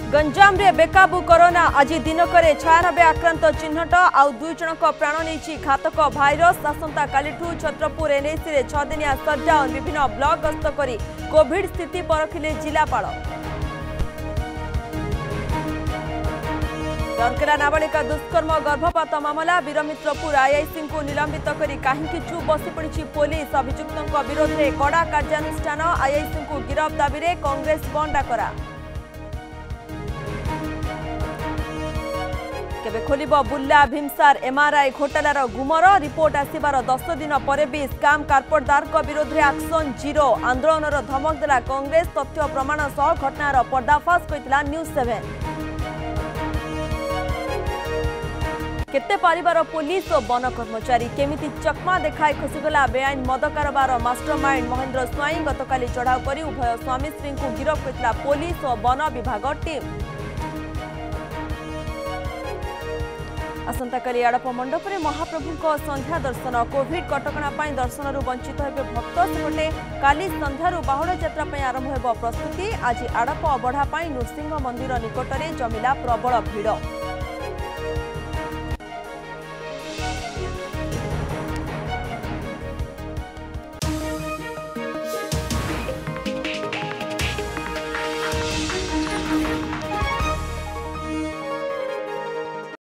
गंजाम रे बेकाबू कोरोना आज दिनक 96 आक्रांत चिन्हट आउ 2 जनक प्राण नहीं घातक भाइरस आसंता कालीठू छत्रपुर एनएसी रे 6 दिनिया सटडाउन विभिन्न ब्लॉक गस्त करी कोविड स्थिति परखिले जिलापाल। राउरकेला नाबालिका दुष्कर्म गर्भपात मामला वीरमित्रपुर आईआईसी को निलंबित करी कहीं चुप बसी पड़ी पुलिस अभियुक्तों विरोध में कड़ा कार्यानुष्ठान आईआईसी को गिरफ दाबी में कांग्रेस बंद डाकरा। केबे खोलिबो बुल्ला भीमसार एमआरआई घोटालार गुमर रिपोर्ट आसिबार 10 दिन पर भी स्काम कारपोरेटदार विरोध में एक्शन जीरो आंदोलन धमक देला कांग्रेस तथ्य प्रमाण सह घटनार पर्दाफाश कइतला न्यूज 7। केते परिवार पुलिस और वन कर्मचारी केमिति चकमा देखाई खसीगला बेआईन मद कारोबार मास्टरमाइंड महेंद्र स्वाई गतकाली चढ़ाऊ कर उभय स्वामी स्त्री को गिरफ करथिला पुलिस और वन विभाग टीम। आसंताकाली आड़प मंडप में महाप्रभु संध्या दर्शन कोविड कटकणा दर्शन वंचित होते भक्त सेपटे काली संध्यारू बाहुड़ यात्रा आरंभ हो प्रस्तुति आज आड़प अबढ़ा नृसिंह मंदिर निकट में जमिला प्रबल भिड़।